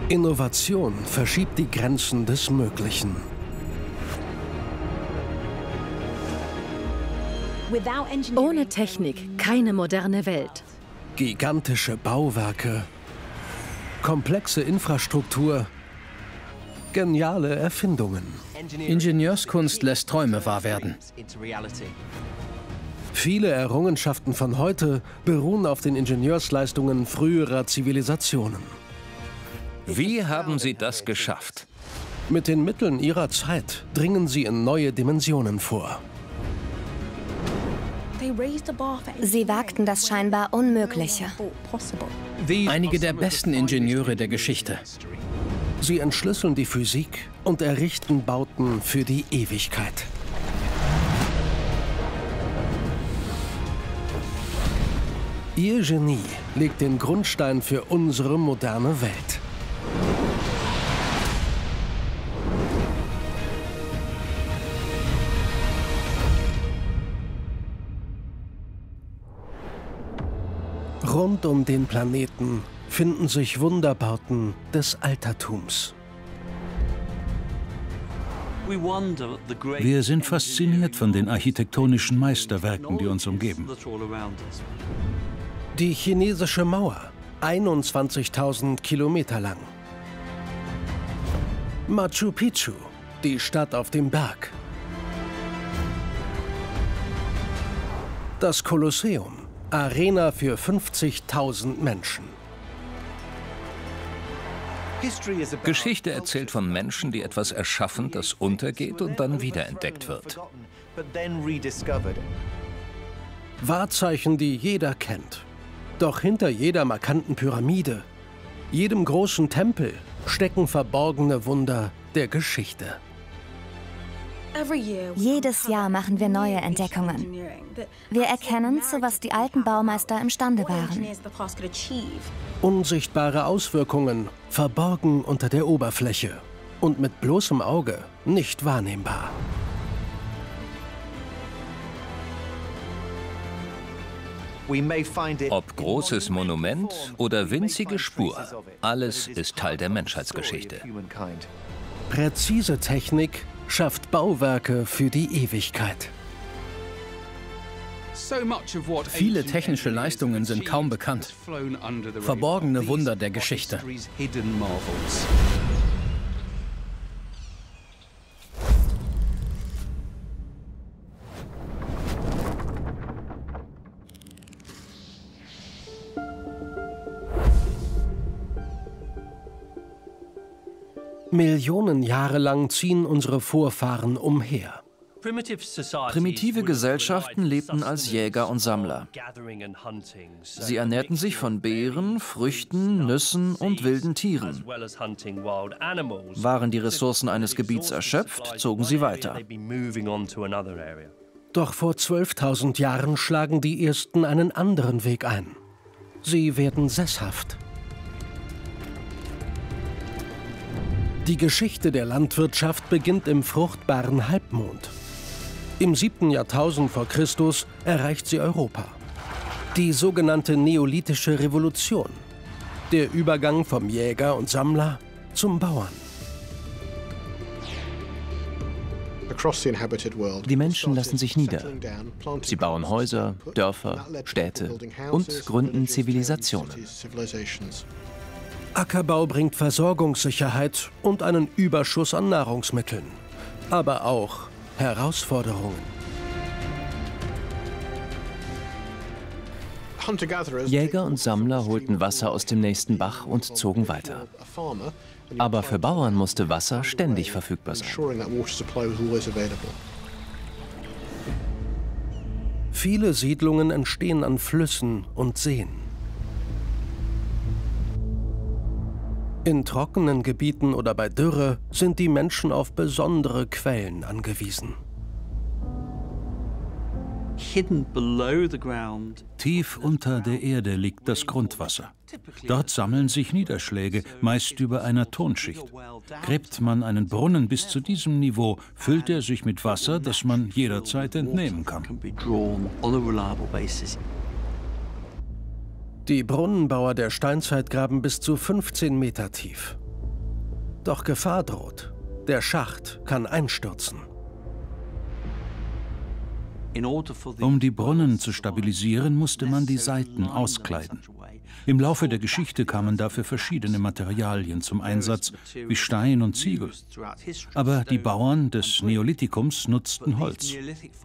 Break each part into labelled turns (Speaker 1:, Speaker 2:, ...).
Speaker 1: Innovation verschiebt die Grenzen des Möglichen.
Speaker 2: Ohne Technik keine moderne Welt.
Speaker 1: Gigantische Bauwerke, komplexe Infrastruktur, geniale Erfindungen.
Speaker 3: Ingenieurskunst lässt Träume wahr werden.
Speaker 1: Viele Errungenschaften von heute beruhen auf den Ingenieursleistungen früherer Zivilisationen.
Speaker 4: Wie haben Sie das geschafft?
Speaker 1: Mit den Mitteln ihrer Zeit dringen sie in neue Dimensionen vor.
Speaker 5: Sie wagten das scheinbar Unmögliche.
Speaker 3: Einige der besten Ingenieure der Geschichte.
Speaker 1: Sie entschlüsseln die Physik und errichten Bauten für die Ewigkeit. Ihr Genie legt den Grundstein für unsere moderne Welt. Rund um den Planeten finden sich Wunderbauten des Altertums.
Speaker 6: Wir sind fasziniert von den architektonischen Meisterwerken, die uns umgeben.
Speaker 1: Die chinesische Mauer, 21.000 Kilometer lang. Machu Picchu, die Stadt auf dem Berg. Das Kolosseum, Arena für 50.000 Menschen.
Speaker 4: Geschichte erzählt von Menschen, die etwas erschaffen, das untergeht und dann wiederentdeckt wird.
Speaker 1: Wahrzeichen, die jeder kennt. Doch hinter jeder markanten Pyramide, jedem großen Tempel, stecken verborgene Wunder der Geschichte.
Speaker 5: Jedes Jahr machen wir neue Entdeckungen. Wir erkennen, zu was die alten Baumeister imstande waren.
Speaker 1: Unsichtbare Auswirkungen, verborgen unter der Oberfläche und mit bloßem Auge nicht wahrnehmbar.
Speaker 4: Ob großes Monument oder winzige Spur, alles ist Teil der Menschheitsgeschichte.
Speaker 1: Präzise Technik schafft Bauwerke für die Ewigkeit.
Speaker 3: Viele technische Leistungen sind kaum bekannt. Verborgene Wunder der Geschichte.
Speaker 1: Millionen Jahre lang ziehen unsere Vorfahren umher.
Speaker 7: Primitive Gesellschaften lebten als Jäger und Sammler. Sie ernährten sich von Beeren, Früchten, Nüssen und wilden Tieren. Waren die Ressourcen eines Gebiets erschöpft, zogen sie weiter.
Speaker 1: Doch vor 12.000 Jahren schlagen die Ersten einen anderen Weg ein. Sie werden sesshaft. Die Geschichte der Landwirtschaft beginnt im fruchtbaren Halbmond. Im 7. Jahrtausend vor Christus erreicht sie Europa. Die sogenannte Neolithische Revolution. Der Übergang vom Jäger und Sammler zum Bauern.
Speaker 7: Die Menschen lassen sich nieder. Sie bauen Häuser, Dörfer, Städte und gründen Zivilisationen.
Speaker 1: Ackerbau bringt Versorgungssicherheit und einen Überschuss an Nahrungsmitteln. Aber auch Herausforderungen.
Speaker 7: Jäger und Sammler holten Wasser aus dem nächsten Bach und zogen weiter. Aber für Bauern musste Wasser ständig verfügbar sein.
Speaker 1: Viele Siedlungen entstehen an Flüssen und Seen. In trockenen Gebieten oder bei Dürre sind die Menschen auf besondere Quellen angewiesen.
Speaker 6: Tief unter der Erde liegt das Grundwasser. Dort sammeln sich Niederschläge, meist über einer Tonschicht. Gräbt man einen Brunnen bis zu diesem Niveau, füllt er sich mit Wasser, das man jederzeit entnehmen kann.
Speaker 1: Die Brunnenbauer der Steinzeit graben bis zu 15 Meter tief. Doch Gefahr droht. Der Schacht kann einstürzen.
Speaker 6: Um die Brunnen zu stabilisieren, musste man die Seiten auskleiden. Im Laufe der Geschichte kamen dafür verschiedene Materialien zum Einsatz, wie Stein und Ziegel. Aber die Bauern des Neolithikums nutzten Holz.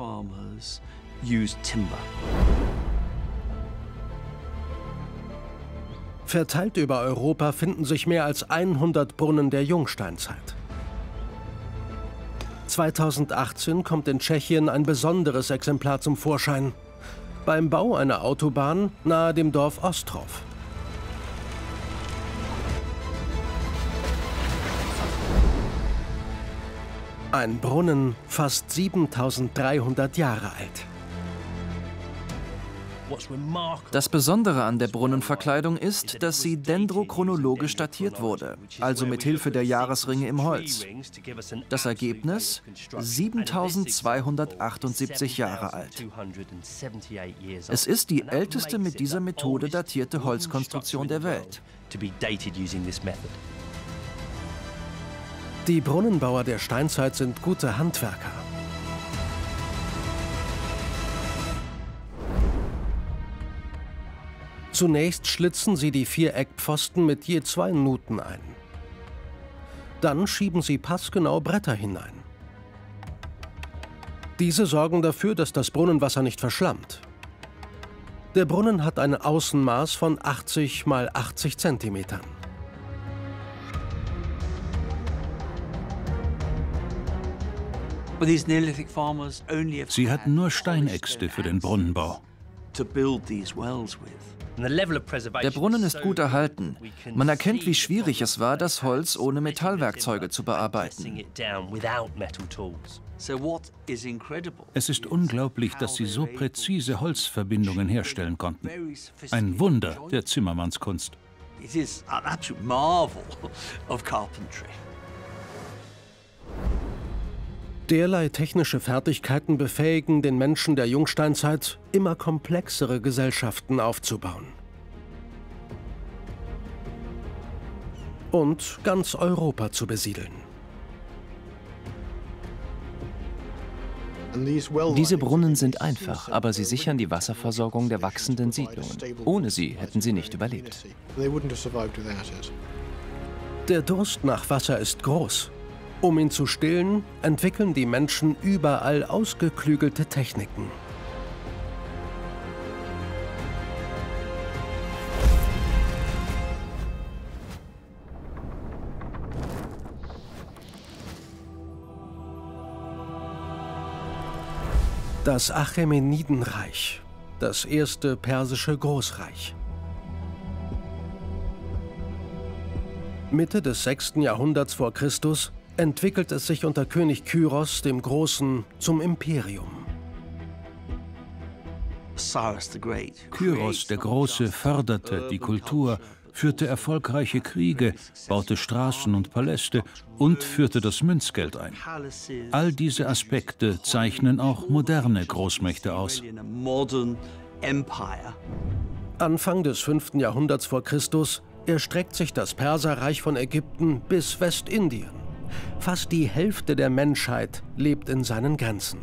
Speaker 1: Verteilt über Europa finden sich mehr als 100 Brunnen der Jungsteinzeit. 2018 kommt in Tschechien ein besonderes Exemplar zum Vorschein. Beim Bau einer Autobahn nahe dem Dorf Ostrov. Ein Brunnen fast 7300 Jahre alt.
Speaker 7: Das Besondere an der Brunnenverkleidung ist, dass sie dendrochronologisch datiert wurde, also mit Hilfe der Jahresringe im Holz. Das Ergebnis: 7278 Jahre alt. Es ist die älteste mit dieser Methode datierte Holzkonstruktion der Welt.
Speaker 1: Die Brunnenbauer der Steinzeit sind gute Handwerker. Zunächst schlitzen sie die 4 Eckpfosten mit je 2 Nuten ein. Dann schieben sie passgenau Bretter hinein. Diese sorgen dafür, dass das Brunnenwasser nicht verschlammt. Der Brunnen hat ein Außenmaß von 80 x 80 cm.
Speaker 6: Sie hatten nur Steinäxte für den Brunnenbau.
Speaker 7: Der Brunnen ist gut erhalten. Man erkennt, wie schwierig es war, das Holz ohne Metallwerkzeuge zu bearbeiten.
Speaker 6: Es ist unglaublich, dass sie so präzise Holzverbindungen herstellen konnten. Ein Wunder der Zimmermannskunst.
Speaker 1: Derlei technische Fertigkeiten befähigen den Menschen der Jungsteinzeit, immer komplexere Gesellschaften aufzubauen. Und ganz Europa zu besiedeln.
Speaker 8: Diese Brunnen sind einfach, aber sie sichern die Wasserversorgung der wachsenden Siedlungen. Ohne sie hätten sie nicht überlebt.
Speaker 1: Der Durst nach Wasser ist groß. Um ihn zu stillen, entwickeln die Menschen überall ausgeklügelte Techniken. Das Achämenidenreich, das erste persische Großreich. Mitte des 6. Jahrhunderts vor Christus entwickelt es sich unter König Kyros dem Großen zum Imperium.
Speaker 6: Kyros der Große förderte die Kultur, führte erfolgreiche Kriege, baute Straßen und Paläste und führte das Münzgeld ein. All diese Aspekte zeichnen auch moderne Großmächte aus.
Speaker 1: Anfang des 5. Jahrhunderts vor Christus erstreckt sich das Perserreich von Ägypten bis Westindien. Fast die Hälfte der Menschheit lebt in seinen Grenzen.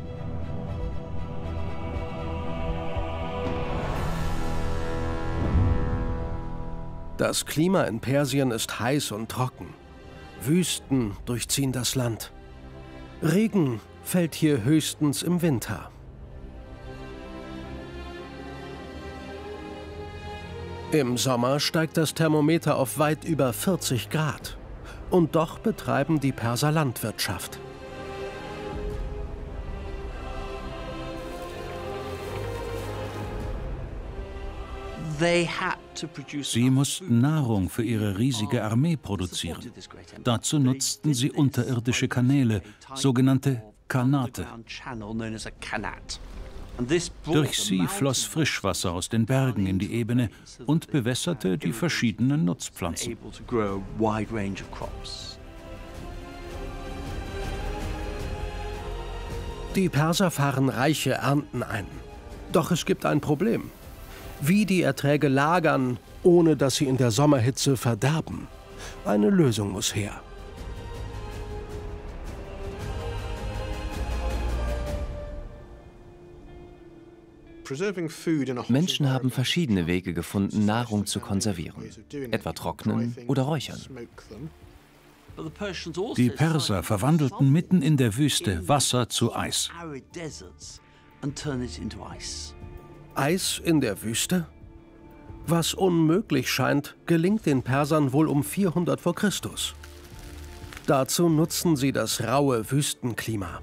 Speaker 1: Das Klima in Persien ist heiß und trocken. Wüsten durchziehen das Land. Regen fällt hier höchstens im Winter. Im Sommer steigt das Thermometer auf weit über 40 Grad. Und doch betreiben die Perser Landwirtschaft.
Speaker 6: Sie mussten Nahrung für ihre riesige Armee produzieren. Dazu nutzten sie unterirdische Kanäle, sogenannte Kanate. Durch sie floss Frischwasser aus den Bergen in die Ebene und bewässerte die verschiedenen Nutzpflanzen.
Speaker 1: Die Perser fahren reiche Ernten ein. Doch es gibt ein Problem. Wie die Erträge lagern, ohne dass sie in der Sommerhitze verderben. Eine Lösung muss her.
Speaker 8: Menschen haben verschiedene Wege gefunden, Nahrung zu konservieren, etwa trocknen oder räuchern.
Speaker 6: Die Perser verwandelten mitten in der Wüste Wasser zu Eis.
Speaker 1: Eis in der Wüste? Was unmöglich scheint, gelingt den Persern wohl um 400 v. Chr. Dazu nutzen sie das raue Wüstenklima.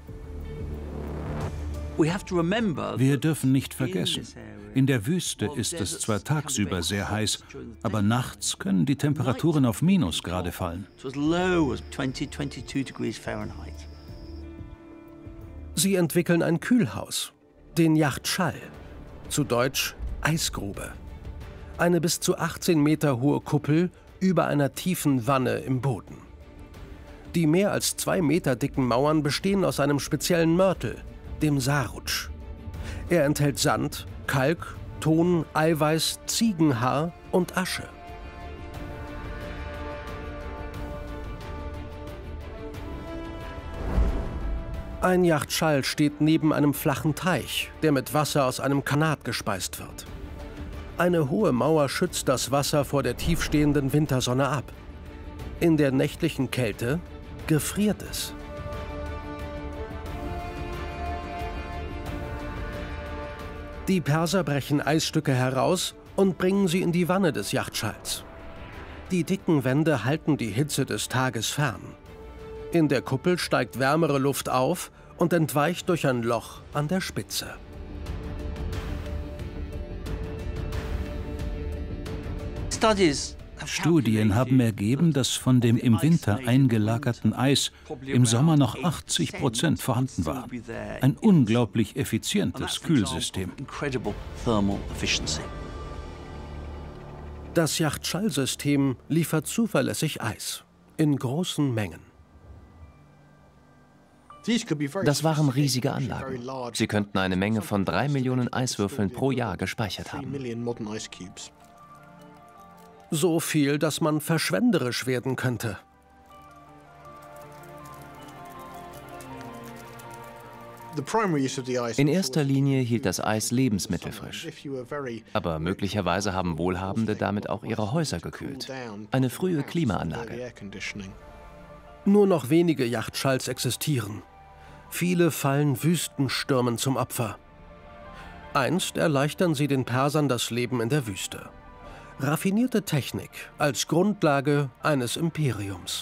Speaker 6: Wir dürfen nicht vergessen, in der Wüste ist es zwar tagsüber sehr heiß, aber nachts können die Temperaturen auf Minusgrade fallen.
Speaker 1: Sie entwickeln ein Kühlhaus, den Yacht-Shal, zu Deutsch Eisgrube. Eine bis zu 18 Meter hohe Kuppel über einer tiefen Wanne im Boden. Die mehr als 2 Meter dicken Mauern bestehen aus einem speziellen Mörtel, dem Sarutsch. Er enthält Sand, Kalk, Ton, Eiweiß, Ziegenhaar und Asche. Ein Yacht-Shal steht neben einem flachen Teich, der mit Wasser aus einem Kanat gespeist wird. Eine hohe Mauer schützt das Wasser vor der tiefstehenden Wintersonne ab. In der nächtlichen Kälte gefriert es. Die Perser brechen Eisstücke heraus und bringen sie in die Wanne des Yacht-Shals. Die dicken Wände halten die Hitze des Tages fern. In der Kuppel steigt wärmere Luft auf und entweicht durch ein Loch an der Spitze.
Speaker 6: Studien haben ergeben, dass von dem im Winter eingelagerten Eis im Sommer noch 80% vorhanden war. Ein unglaublich effizientes Kühlsystem.
Speaker 1: Das Yacht-Shal-System liefert zuverlässig Eis in großen Mengen.
Speaker 8: Das waren riesige Anlagen. Sie könnten eine Menge von 3 Millionen Eiswürfeln pro Jahr gespeichert haben.
Speaker 1: So viel, dass man verschwenderisch werden könnte.
Speaker 8: In erster Linie hielt das Eis Lebensmittel frisch. Aber möglicherweise haben Wohlhabende damit auch ihre Häuser gekühlt. Eine frühe Klimaanlage.
Speaker 1: Nur noch wenige Yacht-Shals existieren. Viele fallen Wüstenstürmen zum Opfer. Einst erleichtern sie den Persern das Leben in der Wüste. Raffinierte Technik als Grundlage eines Imperiums.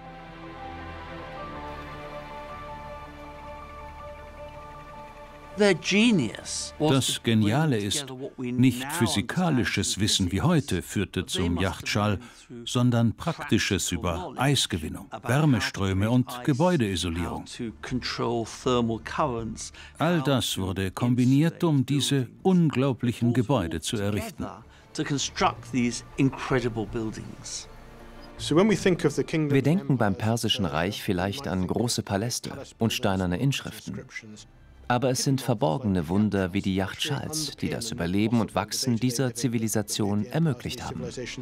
Speaker 6: Das Geniale ist, nicht physikalisches Wissen wie heute führte zum Yacht-Shal, sondern praktisches über Eisgewinnung, Wärmeströme und Gebäudeisolierung. All das wurde kombiniert, um diese unglaublichen Gebäude zu errichten.
Speaker 8: Wir denken beim Persischen Reich vielleicht an große Paläste und steinerne Inschriften. Aber es sind verborgene Wunder wie die Yacht-Shals, die das Überleben und Wachsen dieser Zivilisation ermöglicht haben.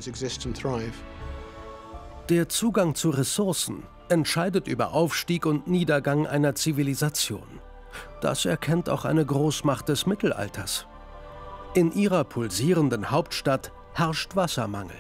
Speaker 1: Der Zugang zu Ressourcen entscheidet über Aufstieg und Niedergang einer Zivilisation. Das erkennt auch eine Großmacht des Mittelalters. In ihrer pulsierenden Hauptstadt herrscht Wassermangel.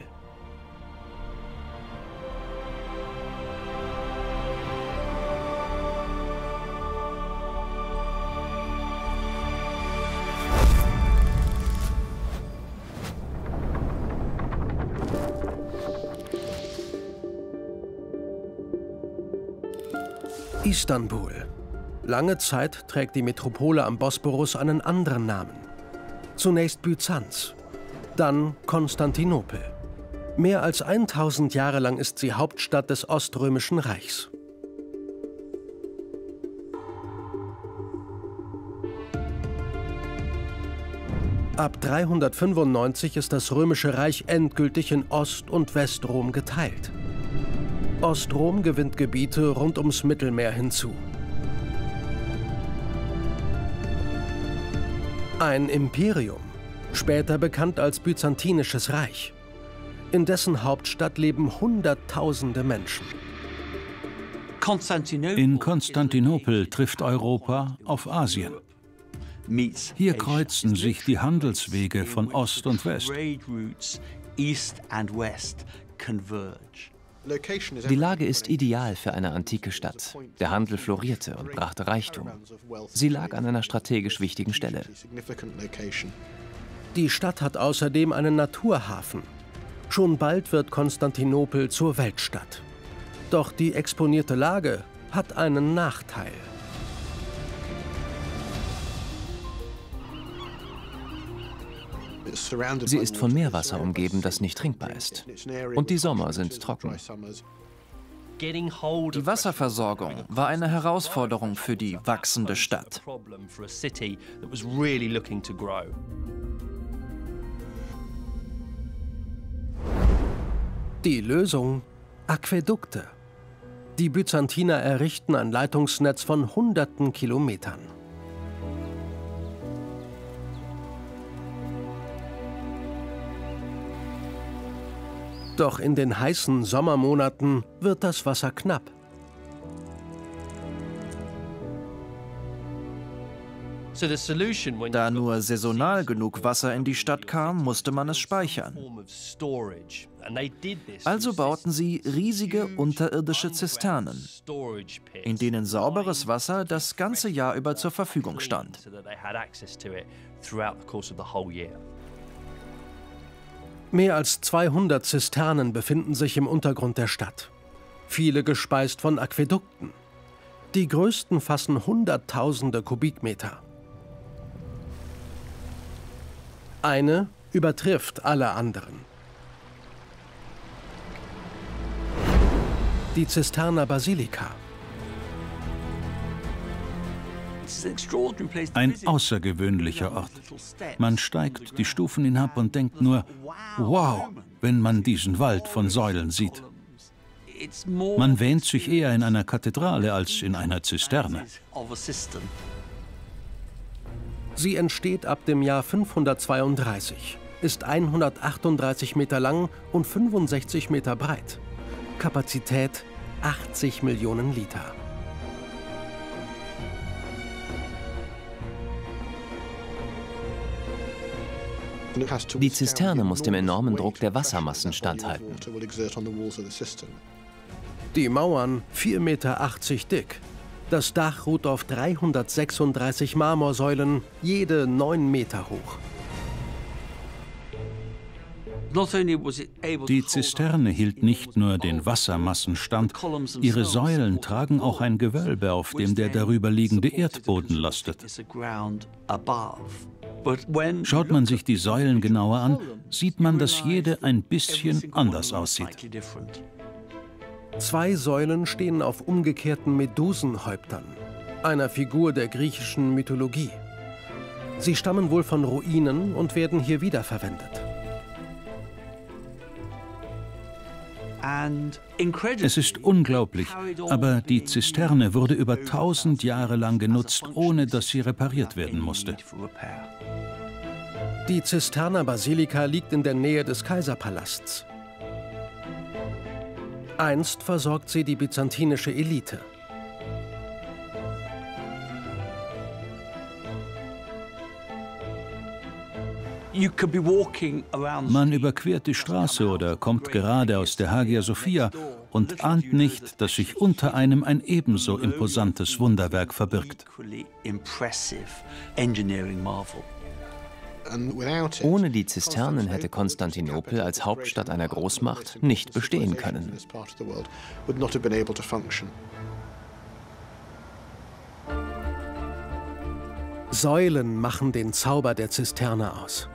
Speaker 1: Istanbul. Lange Zeit trägt die Metropole am Bosporus einen anderen Namen. Zunächst Byzanz, dann Konstantinopel. Mehr als 1000 Jahre lang ist sie Hauptstadt des Oströmischen Reichs. Ab 395 ist das Römische Reich endgültig in Ost- und Westrom geteilt. Ostrom gewinnt Gebiete rund ums Mittelmeer hinzu. Ein Imperium, später bekannt als Byzantinisches Reich. In dessen Hauptstadt leben Hunderttausende Menschen.
Speaker 6: In Konstantinopel trifft Europa auf Asien. Hier kreuzen sich die Handelswege von Ost und West.
Speaker 8: Die Lage ist ideal für eine antike Stadt. Der Handel florierte und brachte Reichtum. Sie lag an einer strategisch wichtigen Stelle.
Speaker 1: Die Stadt hat außerdem einen Naturhafen. Schon bald wird Konstantinopel zur Weltstadt. Doch die exponierte Lage hat einen Nachteil.
Speaker 8: Sie ist von Meerwasser umgeben, das nicht trinkbar ist. Und die Sommer sind trocken.
Speaker 7: Die Wasserversorgung war eine Herausforderung für die wachsende Stadt.
Speaker 1: Die Lösung? Aquädukte. Die Byzantiner errichten ein Leitungsnetz von hunderten Kilometern. Doch in den heißen Sommermonaten wird das Wasser knapp.
Speaker 7: Da nur saisonal genug Wasser in die Stadt kam, musste man es speichern. Also bauten sie riesige unterirdische Zisternen, in denen sauberes Wasser das ganze Jahr über zur Verfügung stand.
Speaker 1: Mehr als 200 Zisternen befinden sich im Untergrund der Stadt. Viele gespeist von Aquädukten. Die größten fassen Hunderttausende Kubikmeter. Eine übertrifft alle anderen. Die Zisterner Basilika.
Speaker 6: Ein außergewöhnlicher Ort. Man steigt die Stufen hinab und denkt nur, wow, wenn man diesen Wald von Säulen sieht. Man wähnt sich eher in einer Kathedrale als in einer Zisterne.
Speaker 1: Sie entsteht ab dem Jahr 532, ist 138 Meter lang und 65 Meter breit. Kapazität 80 Millionen Liter.
Speaker 8: Die Zisterne muss dem enormen Druck der Wassermassen standhalten.
Speaker 1: Die Mauern 4,80 Meter dick. Das Dach ruht auf 336 Marmorsäulen, jede 9 Meter hoch.
Speaker 6: Die Zisterne hielt nicht nur den Wassermassen stand, ihre Säulen tragen auch ein Gewölbe, auf dem der darüberliegende Erdboden lastet. Schaut man sich die Säulen genauer an, sieht man, dass jede ein bisschen anders aussieht.
Speaker 1: 2 Säulen stehen auf umgekehrten Medusenhäuptern, einer Figur der griechischen Mythologie. Sie stammen wohl von Ruinen und werden hier wiederverwendet.
Speaker 6: Es ist unglaublich, aber die Zisterne wurde über 1000 Jahre lang genutzt, ohne dass sie repariert werden musste.
Speaker 1: Die Zisterner Basilika liegt in der Nähe des Kaiserpalasts. Einst versorgt sie die byzantinische Elite.
Speaker 6: Man überquert die Straße oder kommt gerade aus der Hagia Sophia und ahnt nicht, dass sich unter einem ein ebenso imposantes Wunderwerk verbirgt.
Speaker 8: Ohne die Zisternen hätte Konstantinopel als Hauptstadt einer Großmacht nicht bestehen können.
Speaker 1: Säulen machen den Zauber der Zisterne aus.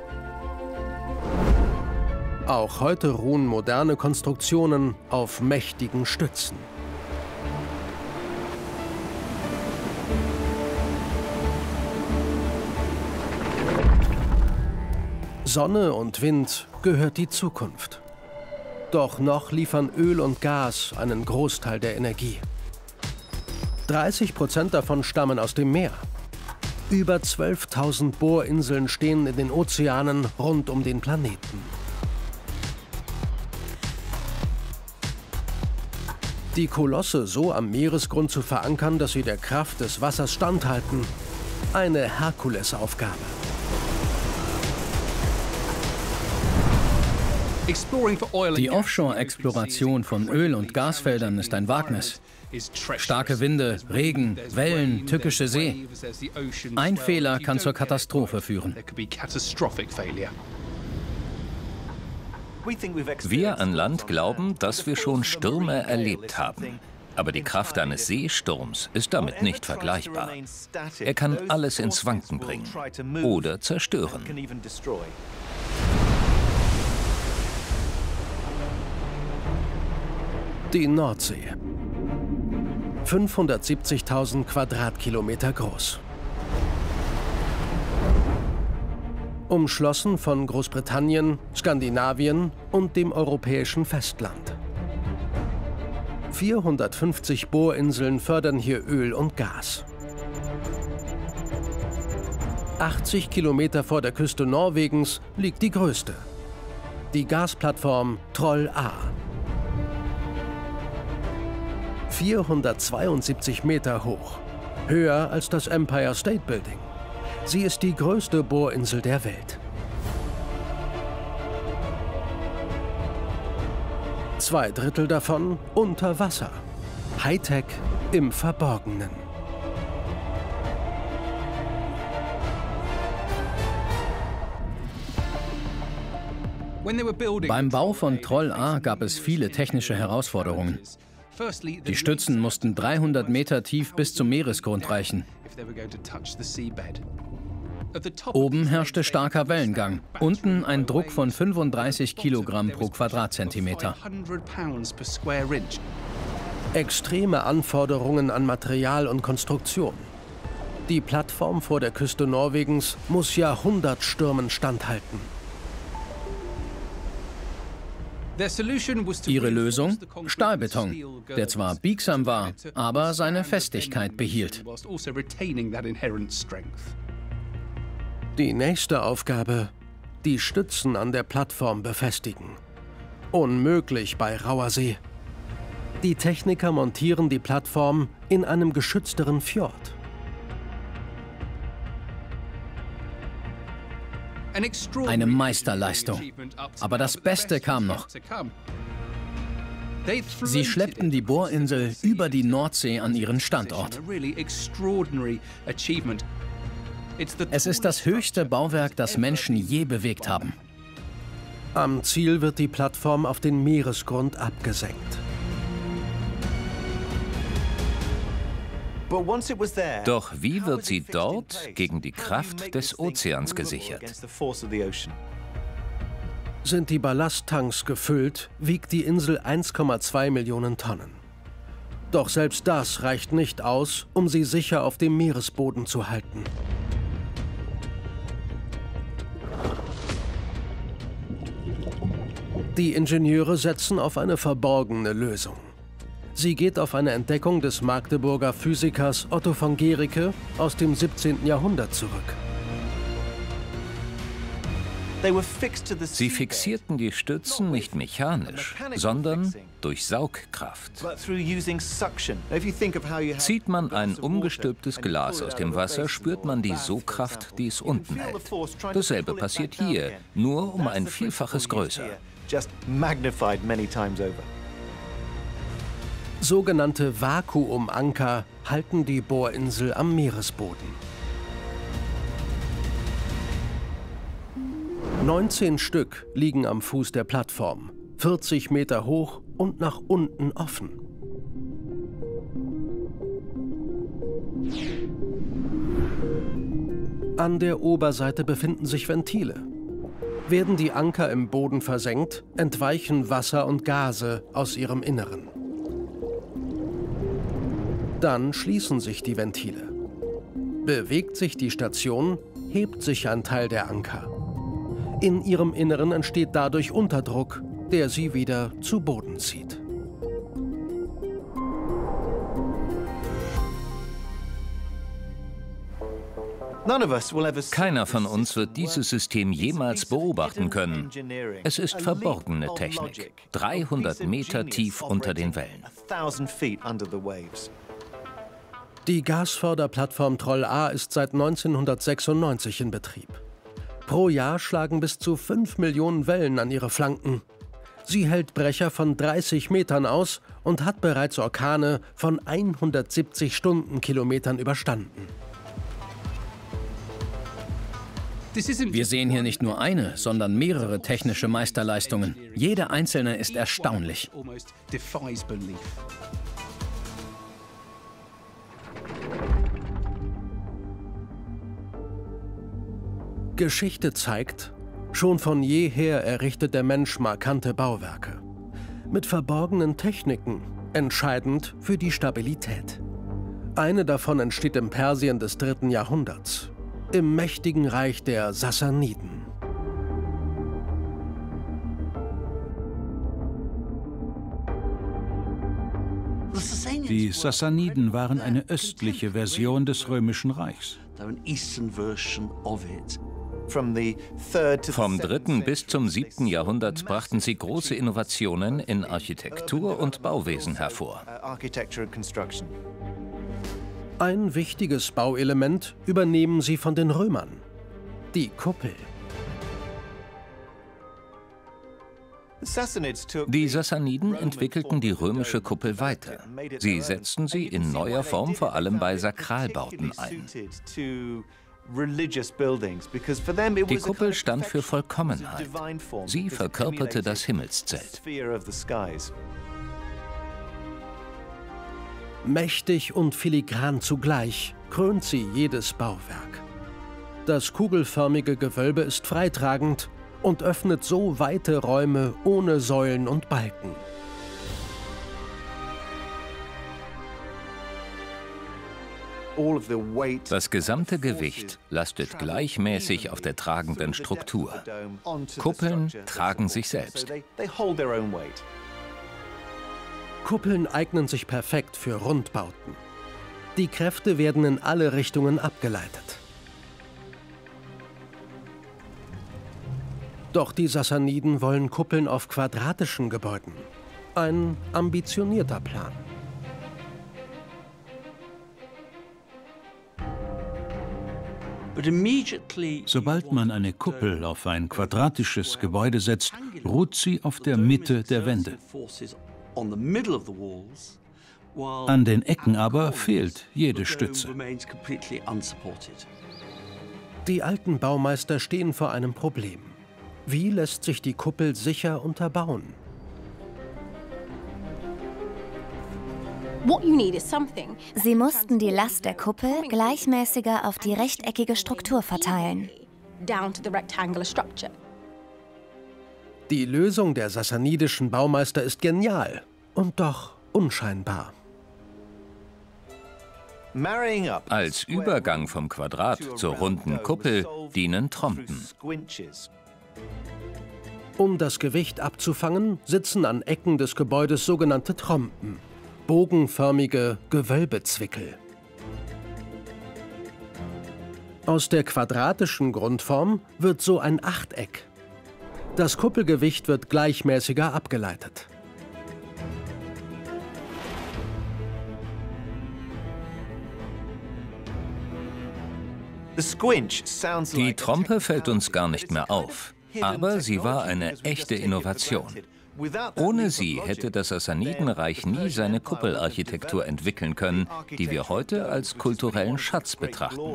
Speaker 1: Auch heute ruhen moderne Konstruktionen auf mächtigen Stützen. Sonne und Wind gehört die Zukunft. Doch noch liefern Öl und Gas einen Großteil der Energie. 30% davon stammen aus dem Meer. Über 12.000 Bohrinseln stehen in den Ozeanen rund um den Planeten. Die Kolosse so am Meeresgrund zu verankern, dass sie der Kraft des Wassers standhalten. Eine Herkulesaufgabe.
Speaker 3: Die Offshore-Exploration von Öl- und Gasfeldern ist ein Wagnis. Starke Winde, Regen, Wellen, tückische See. Ein Fehler kann zur Katastrophe führen.
Speaker 4: Wir an Land glauben, dass wir schon Stürme erlebt haben. Aber die Kraft eines Seesturms ist damit nicht vergleichbar. Er kann alles ins Wanken bringen oder zerstören.
Speaker 1: Die Nordsee. 570.000 Quadratkilometer groß. Umschlossen von Großbritannien, Skandinavien und dem europäischen Festland. 450 Bohrinseln fördern hier Öl und Gas. 80 Kilometer vor der Küste Norwegens liegt die größte. Die Gasplattform Troll A. 472 Meter hoch, höher als das Empire State Building. Sie ist die größte Bohrinsel der Welt. 2/3 davon unter Wasser. Hightech im Verborgenen.
Speaker 3: Beim Bau von Troll A gab es viele technische Herausforderungen. Die Stützen mussten 300 Meter tief bis zum Meeresgrund reichen. Oben herrschte starker Wellengang, unten ein Druck von 35 Kilogramm pro Quadratzentimeter.
Speaker 1: Extreme Anforderungen an Material und Konstruktion. Die Plattform vor der Küste Norwegens muss Jahrhundertstürmen standhalten.
Speaker 3: Ihre Lösung? Stahlbeton, der zwar biegsam war, aber seine Festigkeit behielt.
Speaker 1: Die nächste Aufgabe: die Stützen an der Plattform befestigen. Unmöglich bei rauer See. Die Techniker montieren die Plattform in einem geschützteren Fjord.
Speaker 3: Eine Meisterleistung. Aber das Beste kam noch. Sie schleppten die Bohrinsel über die Nordsee an ihren Standort. Es ist das höchste Bauwerk, das Menschen je bewegt haben.
Speaker 1: Am Ziel wird die Plattform auf den Meeresgrund abgesenkt.
Speaker 4: Doch wie wird sie dort gegen die Kraft des Ozeans gesichert?
Speaker 1: Sind die Ballasttanks gefüllt, wiegt die Insel 1,2 Millionen Tonnen. Doch selbst das reicht nicht aus, um sie sicher auf dem Meeresboden zu halten. Die Ingenieure setzen auf eine verborgene Lösung. Sie geht auf eine Entdeckung des Magdeburger Physikers Otto von Guericke aus dem 17. Jahrhundert zurück.
Speaker 4: Sie fixierten die Stützen nicht mechanisch, sondern durch Saugkraft. Zieht man ein umgestülptes Glas aus dem Wasser, spürt man die Sogkraft, die es unten hält. Dasselbe passiert hier, nur um ein Vielfaches größer.
Speaker 1: Sogenannte Vakuumanker halten die Bohrinsel am Meeresboden. 19 Stück liegen am Fuß der Plattform, 40 Meter hoch und nach unten offen. An der Oberseite befinden sich Ventile. Werden die Anker im Boden versenkt, entweichen Wasser und Gase aus ihrem Inneren. Dann schließen sich die Ventile. Bewegt sich die Station, hebt sich ein Teil der Anker. In ihrem Inneren entsteht dadurch Unterdruck, der sie wieder zu Boden zieht.
Speaker 4: Keiner von uns wird dieses System jemals beobachten können. Es ist verborgene Technik, 300 Meter tief unter den Wellen.
Speaker 1: Die Gasförderplattform Troll-A ist seit 1996 in Betrieb. Pro Jahr schlagen bis zu 5 Millionen Wellen an ihre Flanken. Sie hält Brecher von 30 Metern aus und hat bereits Orkane von 170 Stundenkilometern überstanden.
Speaker 3: Wir sehen hier nicht nur eine, sondern mehrere technische Meisterleistungen. Jede einzelne ist erstaunlich.
Speaker 1: Geschichte zeigt, schon von jeher errichtet der Mensch markante Bauwerke. Mit verborgenen Techniken, entscheidend für die Stabilität. Eine davon entsteht im Persien des 3. Jahrhunderts, im mächtigen Reich der Sassaniden.
Speaker 6: Die Sassaniden waren eine östliche Version des Römischen Reichs.
Speaker 4: Vom 3. bis zum 7. Jahrhundert brachten sie große Innovationen in Architektur und Bauwesen hervor.
Speaker 1: Ein wichtiges Bauelement übernehmen sie von den Römern: die Kuppel.
Speaker 4: Die Sassaniden entwickelten die römische Kuppel weiter. Sie setzten sie in neuer Form vor allem bei Sakralbauten ein. Die Kuppel stand für Vollkommenheit. Sie verkörperte das Himmelszelt.
Speaker 1: Mächtig und filigran zugleich krönt sie jedes Bauwerk. Das kugelförmige Gewölbe ist freitragend und öffnet so weite Räume ohne Säulen und Balken.
Speaker 4: Das gesamte Gewicht lastet gleichmäßig auf der tragenden Struktur. Kuppeln tragen sich selbst.
Speaker 1: Kuppeln eignen sich perfekt für Rundbauten. Die Kräfte werden in alle Richtungen abgeleitet. Doch die Sassaniden wollen Kuppeln auf quadratischen Gebäuden. Ein ambitionierter Plan.
Speaker 6: Sobald man eine Kuppel auf ein quadratisches Gebäude setzt, ruht sie auf der Mitte der Wände. An den Ecken aber fehlt jede Stütze.
Speaker 1: Die alten Baumeister stehen vor einem Problem. Wie lässt sich die Kuppel sicher unterbauen?
Speaker 5: Sie mussten die Last der Kuppel gleichmäßiger auf die rechteckige Struktur verteilen.
Speaker 1: Die Lösung der sassanidischen Baumeister ist genial und doch unscheinbar.
Speaker 4: Als Übergang vom Quadrat zur runden Kuppel dienen Trompen.
Speaker 1: Um das Gewicht abzufangen, sitzen an Ecken des Gebäudes sogenannte Trompen, bogenförmige Gewölbezwickel. Aus der quadratischen Grundform wird so ein Achteck. Das Kuppelgewicht wird gleichmäßiger abgeleitet.
Speaker 4: Die Trompe fällt uns gar nicht mehr auf, aber sie war eine echte Innovation. Ohne sie hätte das Sassanidenreich nie seine Kuppelarchitektur entwickeln können, die wir heute als kulturellen Schatz betrachten.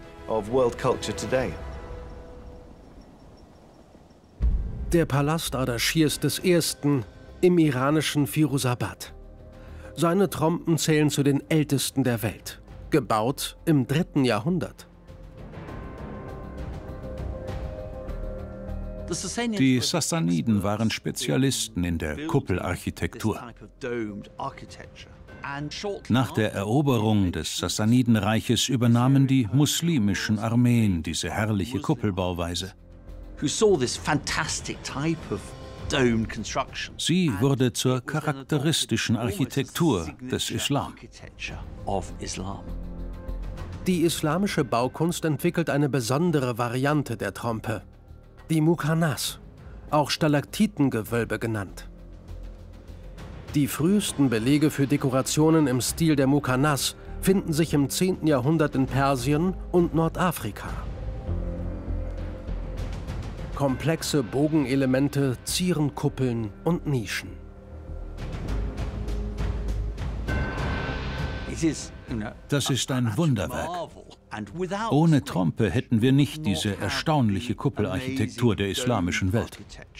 Speaker 1: Der Palast Ardaschirs I. im iranischen Firuzabad. Seine Trompen zählen zu den ältesten der Welt, gebaut im 3. Jahrhundert.
Speaker 6: Die Sassaniden waren Spezialisten in der Kuppelarchitektur. Nach der Eroberung des Sassanidenreiches übernahmen die muslimischen Armeen diese herrliche Kuppelbauweise. Sie wurde zur charakteristischen Architektur des Islam.
Speaker 1: Die islamische Baukunst entwickelt eine besondere Variante der Trompe, die Muqarnas, auch Stalaktitengewölbe genannt. Die frühesten Belege für Dekorationen im Stil der Muqarnas finden sich im 10. Jahrhundert in Persien und Nordafrika. Komplexe Bogenelemente zieren Kuppeln und Nischen.
Speaker 6: Das ist ein Wunderwerk. Ohne Trompe hätten wir nicht diese erstaunliche Kuppelarchitektur der islamischen Welt.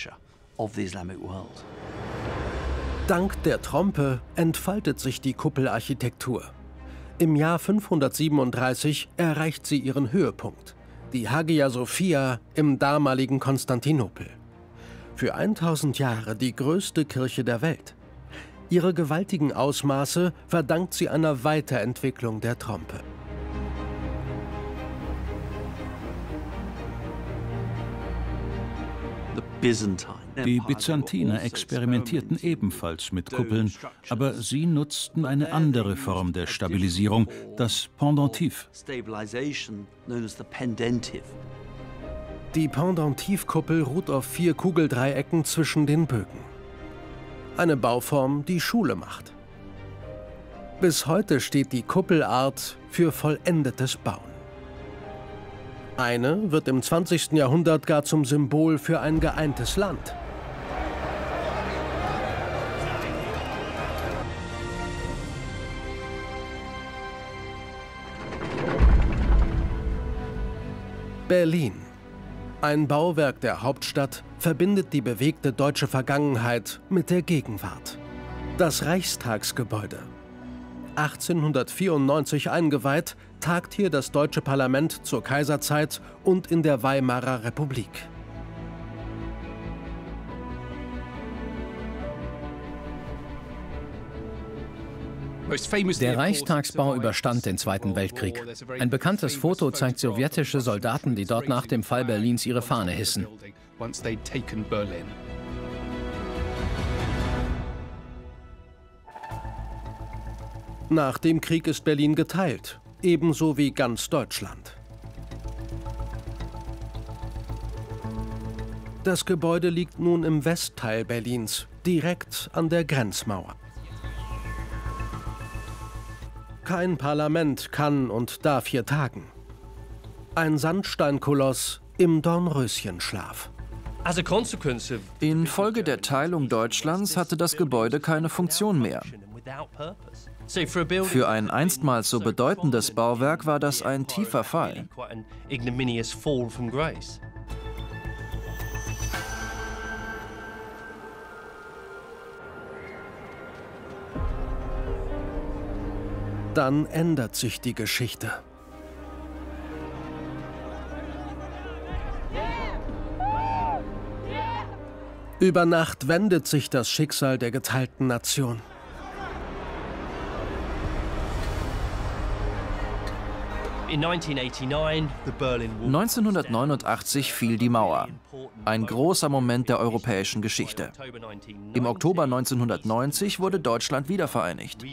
Speaker 1: Dank der Trompe entfaltet sich die Kuppelarchitektur. Im Jahr 537 erreicht sie ihren Höhepunkt, die Hagia Sophia im damaligen Konstantinopel. Für 1000 Jahre die größte Kirche der Welt. Ihre gewaltigen Ausmaße verdankt sie einer Weiterentwicklung der Trompe.
Speaker 6: Die Byzantiner experimentierten ebenfalls mit Kuppeln, aber sie nutzten eine andere Form der Stabilisierung, das Pendentif.
Speaker 1: Die Pendentifkuppel ruht auf 4 Kugeldreiecken zwischen den Bögen. Eine Bauform, die Schule macht. Bis heute steht die Kuppelart für vollendetes Bauen. Eine wird im 20. Jahrhundert gar zum Symbol für ein geeintes Land. Berlin. Ein Bauwerk der Hauptstadt verbindet die bewegte deutsche Vergangenheit mit der Gegenwart. Das Reichstagsgebäude. 1894 eingeweiht, tagt hier das Deutsche Parlament zur Kaiserzeit und in der Weimarer Republik.
Speaker 3: Der Reichstagsbau überstand den Zweiten Weltkrieg. Ein bekanntes Foto zeigt sowjetische Soldaten, die dort nach dem Fall Berlins ihre Fahne hissen.
Speaker 1: Nach dem Krieg ist Berlin geteilt, ebenso wie ganz Deutschland. Das Gebäude liegt nun im Westteil Berlins, direkt an der Grenzmauer. Kein Parlament kann und darf hier tagen. Ein Sandsteinkoloss im Dornröschenschlaf.
Speaker 7: Infolge der Teilung Deutschlands hatte das Gebäude keine Funktion mehr. Für ein einstmals so bedeutendes Bauwerk war das ein tiefer Fall.
Speaker 1: Dann ändert sich die Geschichte. Über Nacht wendet sich das Schicksal der geteilten Nation.
Speaker 7: In 1989 fiel die Mauer. Ein großer Moment der europäischen Geschichte. Im Oktober 1990 wurde Deutschland wiedervereinigt.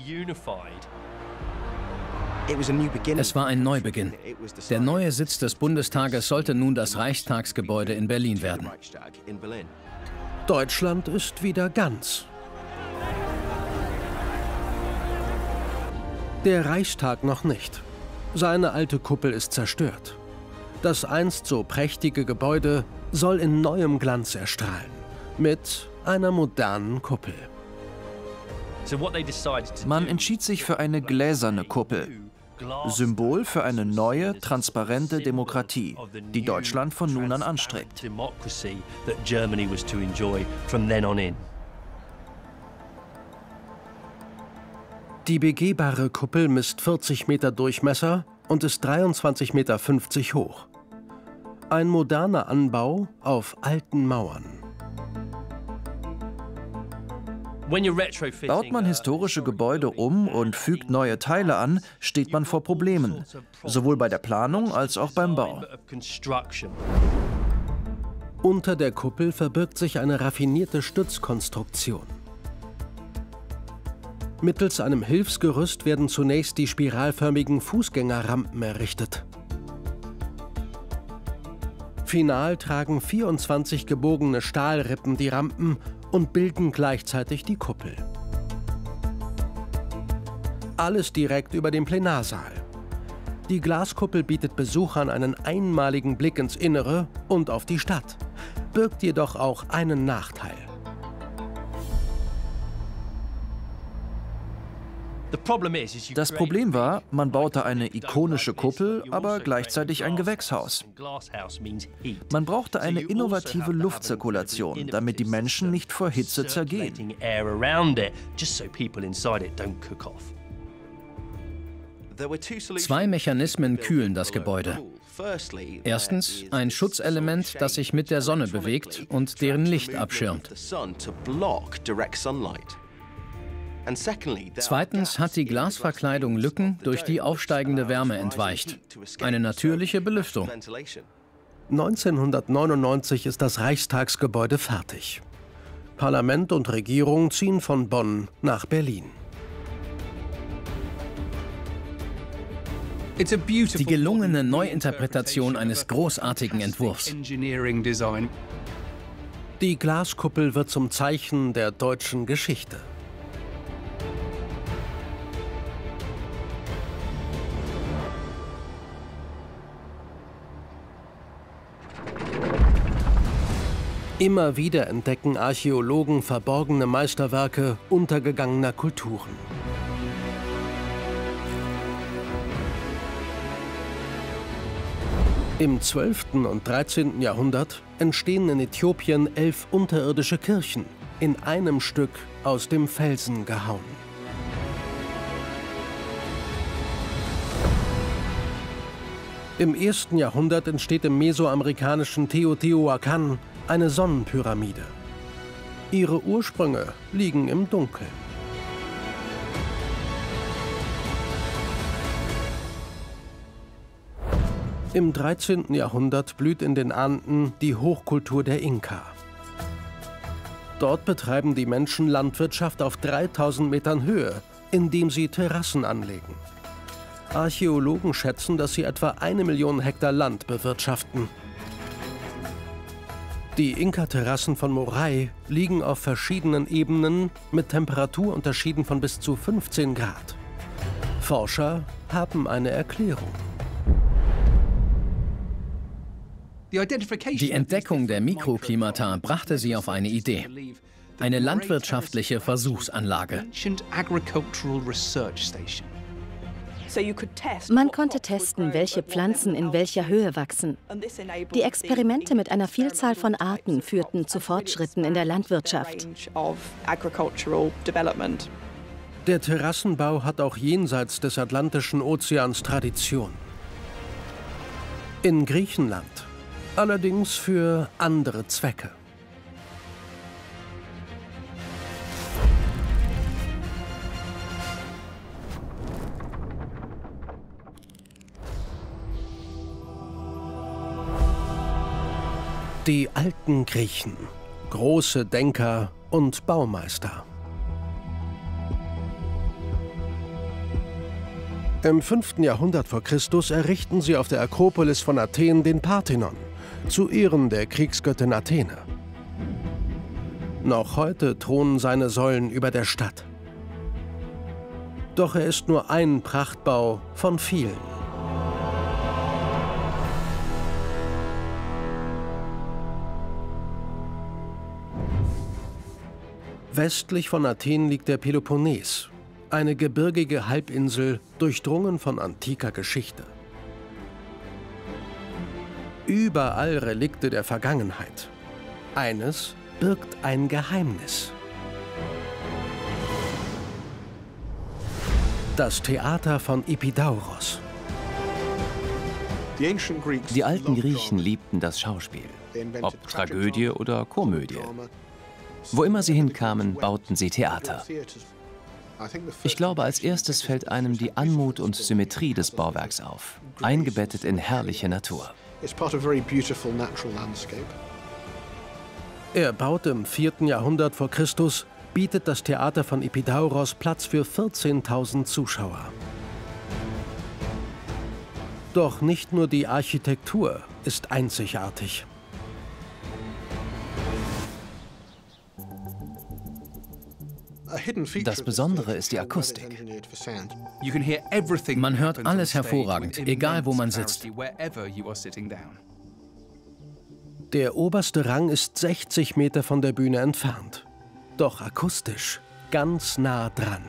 Speaker 3: Es war ein Neubeginn. Der neue Sitz des Bundestages sollte nun das Reichstagsgebäude in Berlin werden.
Speaker 1: Deutschland ist wieder ganz. Der Reichstag noch nicht. Seine alte Kuppel ist zerstört. Das einst so prächtige Gebäude soll in neuem Glanz erstrahlen. Mit einer modernen Kuppel.
Speaker 7: Man entschied sich für eine gläserne Kuppel. Symbol für eine neue, transparente Demokratie, die Deutschland von nun an anstrebt.
Speaker 1: Die begehbare Kuppel misst 40 Meter Durchmesser und ist 23,50 Meter hoch. Ein moderner Anbau auf alten Mauern.
Speaker 7: Baut man historische Gebäude um und fügt neue Teile an, steht man vor Problemen, sowohl bei der Planung als auch beim Bau.
Speaker 1: Unter der Kuppel verbirgt sich eine raffinierte Stützkonstruktion. Mittels einem Hilfsgerüst werden zunächst die spiralförmigen Fußgängerrampen errichtet. Final tragen 24 gebogene Stahlrippen die Rampen und bilden gleichzeitig die Kuppel. Alles direkt über dem Plenarsaal. Die Glaskuppel bietet Besuchern einen einmaligen Blick ins Innere und auf die Stadt, birgt jedoch auch einen Nachteil.
Speaker 7: Das Problem war, man baute eine ikonische Kuppel, aber gleichzeitig ein Gewächshaus. Man brauchte eine innovative Luftzirkulation, damit die Menschen nicht vor Hitze zergehen.
Speaker 3: 2 Mechanismen kühlen das Gebäude. Erstens ein Schutzelement, das sich mit der Sonne bewegt und deren Licht abschirmt. Zweitens hat die Glasverkleidung Lücken, durch die aufsteigende Wärme entweicht. Eine natürliche Belüftung.
Speaker 1: 1999 ist das Reichstagsgebäude fertig. Parlament und Regierung ziehen von Bonn nach Berlin.
Speaker 3: Die gelungene Neuinterpretation eines großartigen Entwurfs.
Speaker 1: Die Glaskuppel wird zum Zeichen der deutschen Geschichte. Immer wieder entdecken Archäologen verborgene Meisterwerke untergegangener Kulturen. Im 12. und 13. Jahrhundert entstehen in Äthiopien 11 unterirdische Kirchen, in einem Stück aus dem Felsen gehauen. Im 1. Jahrhundert entsteht im mesoamerikanischen Teotihuacan eine Sonnenpyramide. Ihre Ursprünge liegen im Dunkeln. Im 13. Jahrhundert blüht in den Anden die Hochkultur der Inka. Dort betreiben die Menschen Landwirtschaft auf 3000 Metern Höhe, indem sie Terrassen anlegen. Archäologen schätzen, dass sie etwa 1 Million Hektar Land bewirtschaften. Die Inka-Terrassen von Moray liegen auf verschiedenen Ebenen mit Temperaturunterschieden von bis zu 15 Grad. Forscher haben eine Erklärung.
Speaker 3: Die Entdeckung der Mikroklimata brachte sie auf eine Idee. Eine landwirtschaftliche Versuchsanlage.
Speaker 2: Man konnte testen, welche Pflanzen in welcher Höhe wachsen. Die Experimente mit einer Vielzahl von Arten führten zu Fortschritten in der Landwirtschaft.
Speaker 1: Der Terrassenbau hat auch jenseits des Atlantischen Ozeans Tradition. In Griechenland, allerdings für andere Zwecke. Die alten Griechen, große Denker und Baumeister. Im 5. Jahrhundert vor Christus errichten sie auf der Akropolis von Athen den Parthenon, zu Ehren der Kriegsgöttin Athene. Noch heute thronen seine Säulen über der Stadt. Doch er ist nur ein Prachtbau von vielen. Westlich von Athen liegt der Peloponnes, eine gebirgige Halbinsel, durchdrungen von antiker Geschichte. Überall Relikte der Vergangenheit. Eines birgt ein Geheimnis. Das Theater von Epidauros.
Speaker 8: Die alten Griechen liebten das Schauspiel, ob Tragödie oder Komödie. Wo immer sie hinkamen, bauten sie Theater. Ich glaube, als erstes fällt einem die Anmut und Symmetrie des Bauwerks auf, eingebettet in herrliche Natur.
Speaker 1: Er baute im 4. Jahrhundert vor Christus bietet das Theater von Epidauros Platz für 14.000 Zuschauer. Doch nicht nur die Architektur ist einzigartig.
Speaker 8: Das Besondere ist die Akustik.
Speaker 3: Man hört alles hervorragend, egal wo man sitzt.
Speaker 1: Der oberste Rang ist 60 Meter von der Bühne entfernt. Doch akustisch ganz nah dran.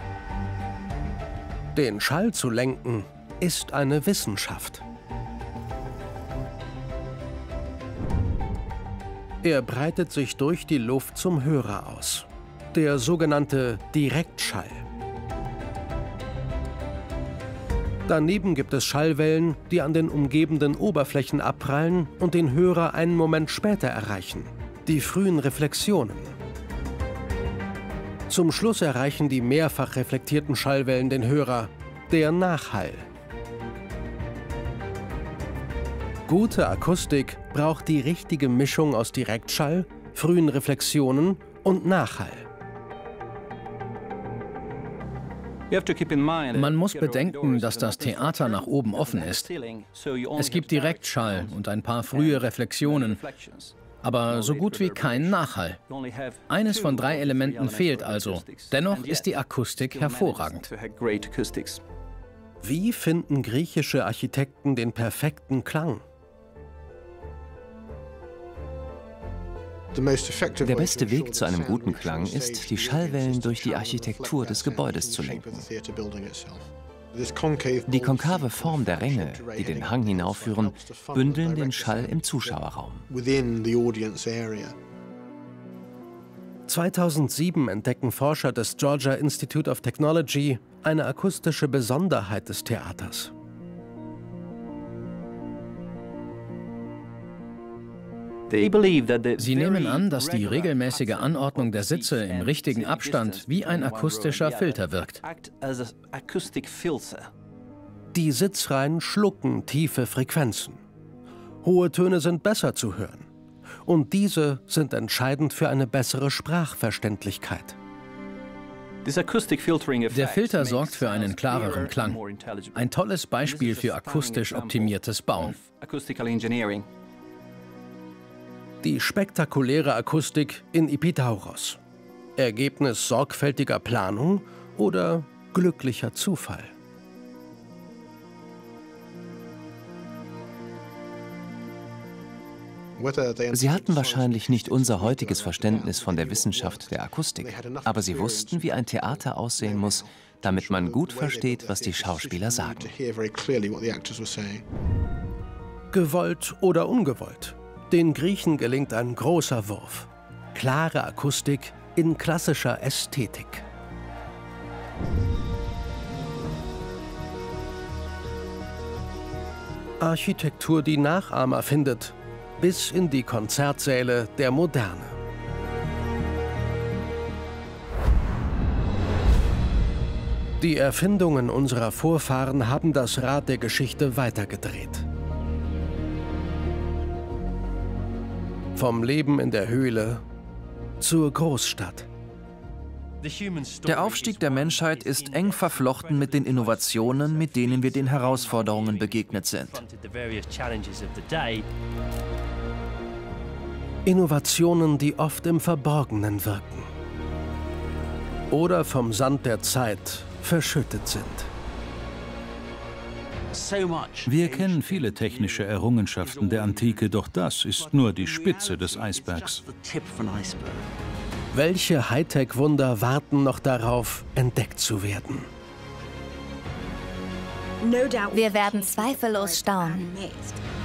Speaker 1: Den Schall zu lenken ist eine Wissenschaft. Er breitet sich durch die Luft zum Hörer aus. Der sogenannte Direktschall. Daneben gibt es Schallwellen, die an den umgebenden Oberflächen abprallen und den Hörer einen Moment später erreichen. Die frühen Reflexionen. Zum Schluss erreichen die mehrfach reflektierten Schallwellen den Hörer, der Nachhall. Gute Akustik braucht die richtige Mischung aus Direktschall, frühen Reflexionen und Nachhall.
Speaker 3: Man muss bedenken, dass das Theater nach oben offen ist. Es gibt Direktschall und ein paar frühe Reflexionen, aber so gut wie keinen Nachhall. Eines von 3 Elementen fehlt also. Dennoch ist die Akustik hervorragend.
Speaker 1: Wie finden griechische Architekten den perfekten Klang?
Speaker 8: Der beste Weg zu einem guten Klang ist, die Schallwellen durch die Architektur des Gebäudes zu lenken. Die konkave Form der Ränge, die den Hang hinaufführen, bündeln den Schall im Zuschauerraum.
Speaker 1: 2007 entdecken Forscher des Georgia Institute of Technology eine akustische Besonderheit des Theaters.
Speaker 3: Sie nehmen an, dass die regelmäßige Anordnung der Sitze im richtigen Abstand wie ein akustischer Filter wirkt.
Speaker 1: Die Sitzreihen schlucken tiefe Frequenzen. Hohe Töne sind besser zu hören. Und diese sind entscheidend für eine bessere Sprachverständlichkeit.
Speaker 3: Der Filter sorgt für einen klareren Klang. Ein tolles Beispiel für akustisch optimiertes Bauen.
Speaker 1: Die spektakuläre Akustik in Epidauros. Ergebnis sorgfältiger Planung oder glücklicher Zufall?
Speaker 8: Sie hatten wahrscheinlich nicht unser heutiges Verständnis von der Wissenschaft der Akustik, aber sie wussten, wie ein Theater aussehen muss, damit man gut versteht, was die Schauspieler sagen.
Speaker 1: Gewollt oder ungewollt? Den Griechen gelingt ein großer Wurf. Klare Akustik in klassischer Ästhetik. Architektur, die Nachahmer findet, bis in die Konzertsäle der Moderne. Die Erfindungen unserer Vorfahren haben das Rad der Geschichte weitergedreht. Vom Leben in der Höhle zur Großstadt.
Speaker 7: Der Aufstieg der Menschheit ist eng verflochten mit den Innovationen, mit denen wir den Herausforderungen begegnet sind.
Speaker 1: Innovationen, die oft im Verborgenen wirken oder vom Sand der Zeit verschüttet sind.
Speaker 6: Wir kennen viele technische Errungenschaften der Antike, doch das ist nur die Spitze des Eisbergs.
Speaker 1: Welche Hightech-Wunder warten noch darauf, entdeckt zu werden?
Speaker 5: Wir werden zweifellos staunen.